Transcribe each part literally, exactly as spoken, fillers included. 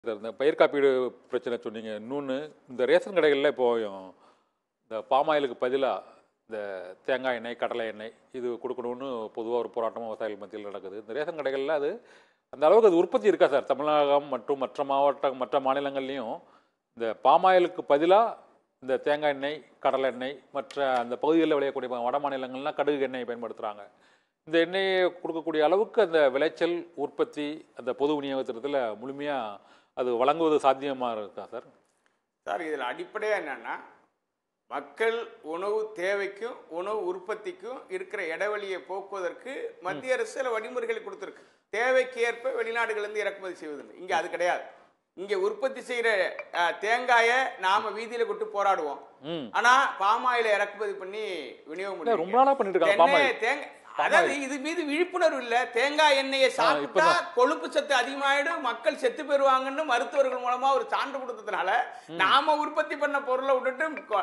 இந்த பயிர் காப்பீடு பிரச்சனை சொன்னீங்க. இன்னொன்று, இந்த ரேஷன் கடைகளில் இப்போ இந்த பாமாயிலுக்கு பதிலாக இந்த தேங்காய் எண்ணெய், கடலை எண்ணெய் இது கொடுக்கணும்னு பொதுவாக ஒரு போராட்டமாக விவசாயிகள் மத்தியில் நடக்குது. இந்த ரேஷன் கடைகளில் அது அந்த அளவுக்கு அது உற்பத்தி இருக்கா சார்? தமிழகம் மற்றும் மற்ற மாவட்ட மற்ற மாநிலங்கள்லேயும் இந்த பாமாயிலுக்கு பதிலாக இந்த தேங்காய் எண்ணெய், கடலை எண்ணெய், மற்ற அந்த பகுதிகளில் விளையக்கூடிய வட மாநிலங்கள்லாம் கடுகு எண்ணெயை பயன்படுத்துகிறாங்க. இந்த எண்ணெயை கொடுக்கக்கூடிய அளவுக்கு அந்த விளைச்சல், உற்பத்தி, அந்த பொது விநியோகத்திட்டத்தில் முழுமையாக அது வழங்குவது சாத்தியமாக இருக்கா சார்? சார், இதில் அடிப்படையாக என்னென்னா, மக்கள் உணவு தேவைக்கும் உணவு உற்பத்திக்கும் இருக்கிற இடைவெளியை போக்குவதற்கு மத்திய அரசு சில வழிமுறைகளை கொடுத்துருக்கு. தேவைக்கு ஏற்ப வெளிநாடுகளிலிருந்து இறக்குமதி செய்வதில்லை. இங்கே அது கிடையாது. இங்கே உற்பத்தி செய்கிற தேங்காயை நாம வீதியில் கொண்டு போராடுவோம். ஆனா பாமாயில இறக்குமதி பண்ணி விநியோகம் ரொம்ப நாளா பண்ணிட்டு இருக்காங்க. தேங்காய் அதாவது இது மீது விழிப்புணர்வு இல்ல. தேங்காய் எண்ணெயை சாப்பிட்டா கொழுப்பு சத்து அதிகமாயிடும், மக்கள் செத்து பெறுவாங்கன்னு மருத்துவர்கள் மூலமா ஒரு சான்று கொடுத்ததுனால நாம உற்பத்தி பண்ண பொருளை விட்டுட்டு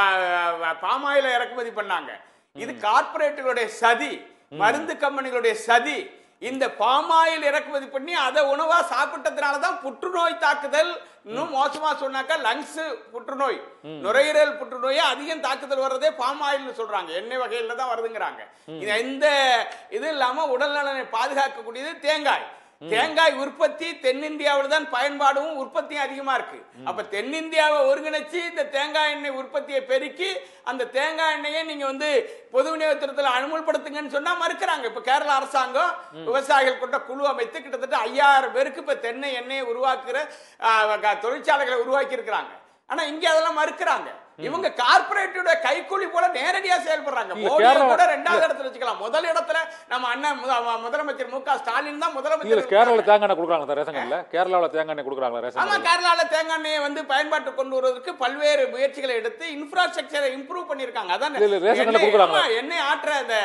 பாமாயில இறக்குமதி பண்ணாங்க. இது கார்பரேட்டுகளுடைய சதி, மருந்து கம்பெனிகளுடைய சதி. இந்த பாமாயில் இறக்குமதி பண்ணி அதை உணவா சாப்பிட்டதுனாலதான் புற்றுநோய் தாக்குதல், இன்னும் மோசமா சொன்னாக்கா லங்ஸ் புற்றுநோய், நுரையீரல் புற்றுநோய் அதிகம் தாக்குதல் வர்றதே பாமாயில் சொல்றாங்க. எண்ணெய் வகையில தான் வருதுங்கிறாங்க. இந்த இது இல்லாம உடல் நலனை பாதுகாக்கக்கூடியது தேங்காய். தேங்காய் உற்பத்தி தென்னிந்தியாவில் தான் பயன்பாடும் உற்பத்தியும் அதிகமா இருக்கு. அப்ப தென்னிந்தியாவை ஒருங்கிணைச்சு இந்த தேங்காய் எண்ணெய் உற்பத்தியை பெருக்கி அந்த தேங்காய் எண்ணெயை நீங்க வந்து பொது விநியோகத்தில் அனுமதிப்படுத்துங்கன்னு சொன்னா மறுக்கிறாங்க. இப்ப கேரள அரசாங்கம் விவசாயிகள் கொண்ட குழு அமைத்து கிட்டத்தட்ட ஐயாயிரம் பேருக்கு இப்ப தென்னை எண்ணெயை உருவாக்குற தொழிற்சாலைகளை உருவாக்கி இருக்கிறாங்க. ஆனா இங்க அதெல்லாம் மறுக்கிறாங்க. இவங்க கார்பரேட்டோட கைக்கூலி போல நேரடியா செயல்படுறாங்க. கூட ரெண்டாவது இடத்துல வச்சுக்கலாம். முதல் இடத்துல நம்ம அண்ணன் முதலமைச்சர் மு க ஸ்டாலின் தான் முதலமைச்சர். கேரளால தேங்காய் எண்ணெய் கொடுக்குறாங்க ரேஷன் கடையில. கேரளால தேங்காய் எண்ணெய் கொடுக்குறாங்க. ஆமா, கேரளால தேங்காய் எண்ணெயை வந்து பயன்பாட்டு கொண்டு வருவதற்கு பல்வேறு முயற்சிகளை எடுத்து இன்ஃப்ராஸ்ட்ரக்சரை இம்ப்ரூவ் பண்ணிருக்காங்க. அதான் எண்ணெய் ஆற்ற அந்த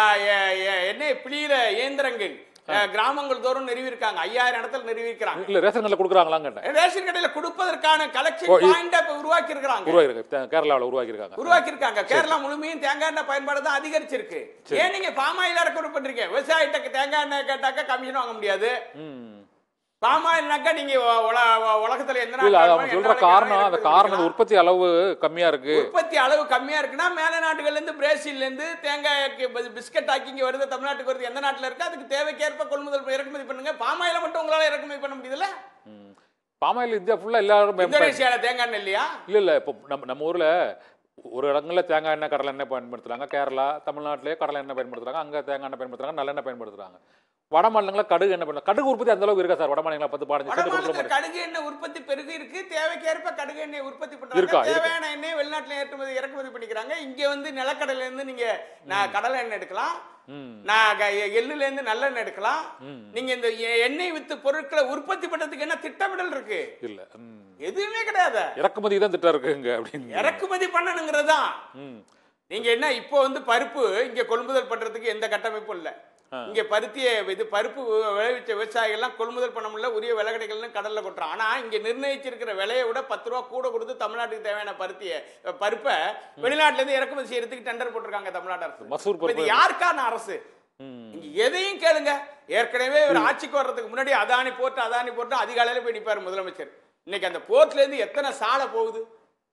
எண்ணெய் பிழியிற இயந்திரங்கள் கிராமங்கள் தோறும் நிறுவிருக்காங்க. ஐயாயிரம் இடத்துல நிறுவிருக்காங்க. இல்ல ரேஷன் கடையில கொடுக்குறாங்களா? ரேஷன் கடையில கொடுப்பதற்கான கலெக்ஷன் பாயிண்ட் உருவாக்கி இருக்காங்க. கேரளாவில் உருவாக்கி இருக்காங்க உருவாக்கி இருக்காங்க. கேரளா முழுமையும் தேங்காய் எண்ணெய் பயன்பாடு தான் அதிகரிச்சிருக்கு. ஏன் நீங்க பாமாயில் இறக்குமதி பண்றீங்க? விவசாயிட்ட தேங்காய் எண்ணெய் கேட்டாக்க கமிஷன் வாங்க முடியாது. பாமாயில்னாக்கா நீங்க உலகத்துல எந்த சொல்ற காரணம் அந்த காரணம் உற்பத்தி அளவு கம்மியா இருக்கு. உற்பத்தி அளவு கம்மியா இருக்குன்னா மேல நாடுகள்ல இருந்து பிரேசில்ல இருந்து தேங்காய்க்கு பிஸ்கட் ஆக்கி இங்க வருது, தமிழ்நாட்டுக்கு வருது. எந்த நாட்டுல இருக்கு அதுக்கு தேவைக்கேற்ப கொள்முதல் இறக்குமதி பண்ணுங்க. பாமாயில மட்டும் உங்களால இறக்குமதி பண்ண முடியுதுல்ல? பாமாயில் இந்தியா ஃபுல்லா எல்லாரும் இந்தோனேஷியால தேங்காய் எண்ணெய் இல்லையா? இல்ல இல்ல இப்போ நம்ம நம்ம ஊர்ல ஒரு இடங்கள்ல தேங்காய் எண்ணெய், கடலை எண்ணெய் பயன்படுத்துறாங்க. கேரளா, தமிழ்நாட்டிலே கடலை எண்ணெய் பயன்படுத்துறாங்க. அங்க தேங்காய் எண்ணெய் பயன்படுத்துறாங்க, நல்லெண்ணெய் பயன்படுத்துறாங்க. வட மாநிலங்கள கடுகு என்ன பண்ண கடுகு உற்பத்தி அந்த அளவுக்கு இருக்கா சார்? வட மாநிலங்கள பத்து பதினஞ்சு கடுகு எண்ணெய் உற்பத்தி பெருகி இருக்கு. தேவைக்கேற்ப கடுகு எண்ணெய் உற்பத்தி பண்றாங்க. தேவையான எண்ணெய் வெளிநாட்டுல ஏற்றுமதி இறக்குமதி பண்ணிக்கிறாங்க. இங்க வந்து நிலக்கடல இருந்து நீங்க நான் கடலை எண்ணெய் எடுக்கலாம், நான் எள்ளுல இருந்து நல்லெண்ணெய் எடுக்கலாம். நீங்க இந்த எண்ணெய் வித்து பொருட்களை உற்பத்தி பண்றதுக்கு என்ன திட்டமிடல் இருக்கு? இல்ல, எதுவுமே கிடையாது. இறக்குமதி தான் திட்டம் இருக்குங்க. அப்படின்னு இறக்குமதி பண்ணணுங்கிறதான். நீங்க என்ன இப்போ வந்து பருப்பு இங்க கொள்முதல் பண்றதுக்கு எந்த கட்டமைப்பும் இல்ல. இங்க பருத்திய இது பருப்பு விளைவிச்ச விவசாயிகள்லாம் கொள்முதல் பண்ண முடியல, உரிய விலை கடைகள்னு கடல்ல கொட்டுறோம். ஆனா இங்க நிர்ணயிச்சிருக்கிற விலையை விட பத்து ரூபா கூட கொடுத்து தமிழ்நாட்டுக்கு தேவையான பருத்திய பருப்பை வெளிநாட்டுல இருந்து இறக்குமதி செய்யறதுக்கு டெண்டர் போட்டிருக்காங்க தமிழ்நாடு அரசு. இது யாருக்கான அரசு? இங்க எதையும் கேளுங்க. ஏற்கனவே ஒரு ஆட்சிக்கு வர்றதுக்கு முன்னாடி அதானி போட்டு அதானி போட்டு அதிகாலையில போய் நிற்பாரு முதலமைச்சர். இன்னைக்கு அந்த போர்ட்ல இருந்து எத்தனை சாலை போகுது?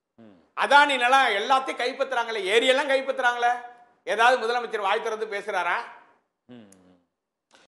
அதானி நிலம் எல்லாத்தையும் கைப்பற்றுறாங்களே, ஏரியெல்லாம் கைப்பற்றுறாங்களே. ஏதாவது முதலமைச்சர் வாய் திறந்து பேசுறாரா?